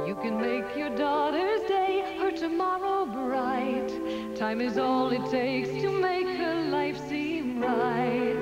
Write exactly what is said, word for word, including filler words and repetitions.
You can make your daughter's day, her tomorrow bright. Time is all it takes to make her life seem right.